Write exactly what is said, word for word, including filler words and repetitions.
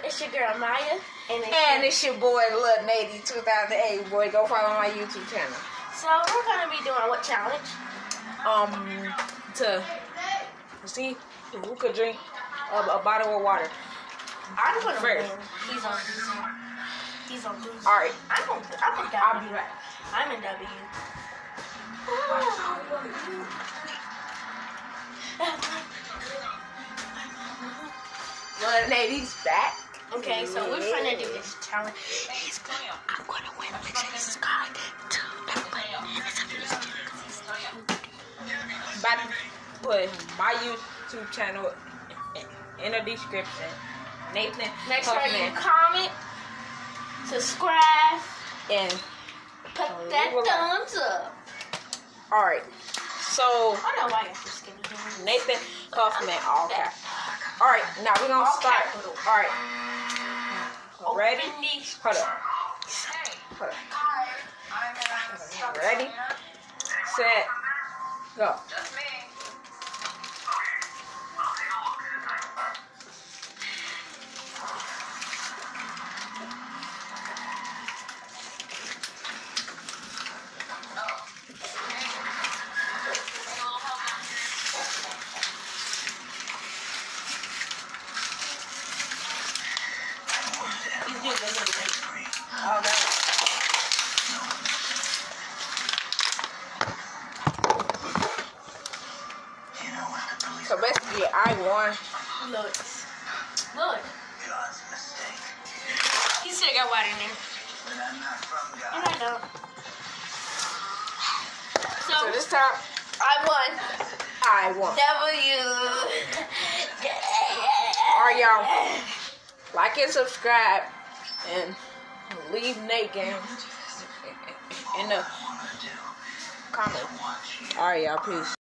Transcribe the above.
It's your girl Maya, and it's, and it's your boy Lil Nady two thousand eight. Boy, go follow my YouTube channel. So we're gonna be doing what challenge? Um, to see who could drink a, a bottle of water. I'm gonna First. win. He's on. He's on. He's on. He's All right. I'm on. I'm in W. I'll be right. I'm in W. Lil Nady's back. Okay, so we're gonna do this challenge. I'm gonna win. Make sure you subscribe to the button. About to put my YouTube channel in the description. Nathan, Make sure you Huffman, comment, subscribe, and put that thumbs up. all right. So I don't know why you're so skinny. Nathan Huffman, all cap. All right, now we're gonna All start. capital. All right. Ready? Open these. Hold up. Hold up. Ready? Set. Go. Okay. So basically, I won. Look. Look. He still got water in there. And I don't. So So, this time, I won. I won. W. All right, y'all. Like and subscribe, and leave Nate game in the comments. All right, y'all. Peace.